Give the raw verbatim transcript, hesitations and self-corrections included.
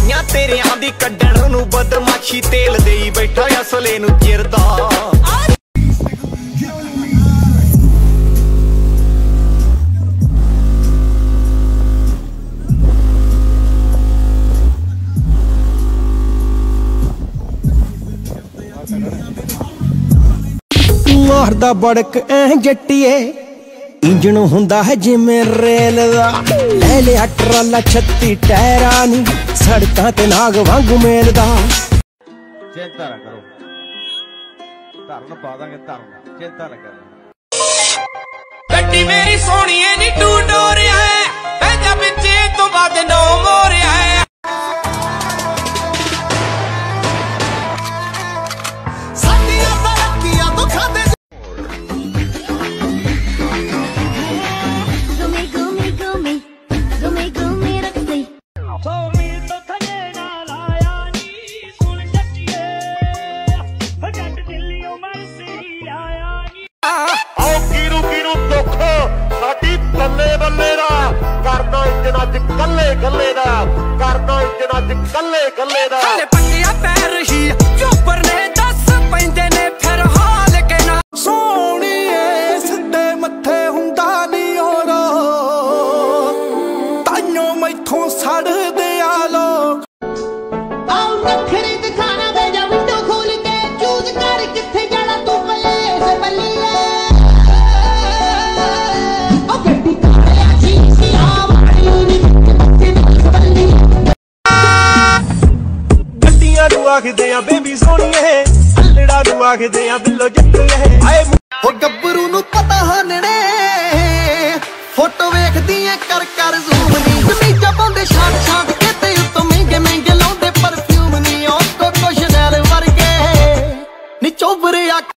ਪਈਆਂ ਤੇਰਿਆਂ ਦੀ ਕੱਢਣ ਨੂੰ ਬਦਮਾਸ਼ੀ ਤੇਲ ਦੇਈ ਬੈਠਾ ਅਸਲੇ ਨੂੰ ਚਿਰਦਾ ਮਾਰਦਾ ਬੜਕ ਐ ਜੱਟੀਏ ਇੰਜਣ ਹੁੰਦਾ ਹੈ ਜਿਵੇਂ ਰੇਲ ਦਾ ਲੈ ਲਿਆ ਟਰਾਲਾ ਛੱਤੀ ਟਾਇਰਾਂ ਨੀ ਸੜਕਾਂ ਤੇ ਨਾਗ ਵਾਂਗੂ ਮੇਲਦਾ ਚਿੰਤਾ ਨਾ ਕਰੋ ਧਰਨ ਪਾ ਦਾਂਗੇ ਧਰਨ ਚਿੰਤਾ ਨਾ ਕਰੋ ਗੱਡੀ ਮੇਰੀ ਸੋਹਣੀਏ ਨੀ ਟੂ ਡੋਰਿਆ ਪੈਂਦਾ ਪਿੱਛੇ ਤੋਂ ਬਾਅਦ ਨੋ ਮੋਰਿਆ ਬੱਲੇ ਬੱਲੇ ਦਾ ਕਰਨਾ ਇੰਜਣਾ ਚ ਕੱਲੇ ਕੱਲੇ ਦਾ ਕਰਨਾ ਇੰਜਣਾ ਚ ਕੱਲੇ ਕੱਲੇ ਦਾ ਹਲੇ ਪੱਟੀਆਂ ਪੈ ਰਹੀ ਚੋਪਰ ਨੇ ਦੱਸ ਪੈਂਦੇ ਨੇ ਫਿਰ ਹਾਲ ਕੇ ਨਾ ਸੋਹਣੀਏ ਸਿੱਧੇ ਮੱਥੇ ਹੁੰਦਾ ਨੀ ਹੋਰ ਤਾਈਓ ਮੈਥੋਂ ਸੜਦੇ ਆ ਲੋਕ ਆਉ ਨਖਰੇ ਦਿਖਾਣਾ ਵੇ ਜਾ ਵਿੰਡੋ ਖੋਲ ਕੇ ਚੂਜ਼ ਕਰ ਕਿੱਥੇ ਜਾਣਾ ਤੂੰ ਬੱਲੇ ਸੇ ਬੱਲੀਏ ਨੂੰ ਆਖਦੇ ਆ ਬੇਬੀ ਸੋਹਣੀਏ ਹੱਲੜਾ ਨੂੰ ਆਖਦੇ ਆ ਬਿੱਲੋ ਜੱਟੀਏ ਆਏ ਹੋ ਗੱਭਰੂ ਨੂੰ ਪਤਾ ਹਨੜੇ ਫੋਟੋ ਵੇਖਦੀ ਐ ਕਰ ਕਰ ਜ਼ੂਮ ਨੀ ਕਮੀਜ਼ਾਂ ਪਾਉਂਦੇ ਛਾਟ ਛਾਟ ਕੇ ਤੇ ਉੱਤੋਂ ਮਹਿੰਗੇ ਮਹਿੰਗੇ ਲਾਉਂਦੇ ਪਰਫਿਊਮ ਨੀ ਉਹ ਕੋਕੋ ਸ਼ਨੈਲ ਵਰਗੇ ਨੀ ਚੋਬਰੇ